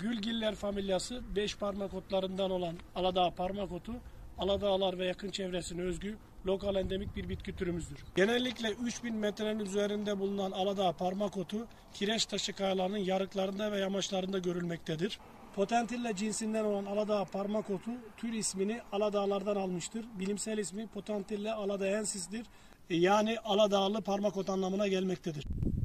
Gülgiller familyası 5 parmak otlarından olan Aladağ parmak otu, Aladağlar ve yakın çevresine özgü lokal endemik bir bitki türümüzdür. Genellikle 3000 metrenin üzerinde bulunan Aladağ parmak otu kireç taşı kayalarının yarıklarında ve yamaçlarında görülmektedir. Potentilla cinsinden olan Aladağ parmak otu tür ismini Aladağlardan almıştır. Bilimsel ismi Potentilla aladaensis'tir. Yani Aladağlı parmak otu anlamına gelmektedir.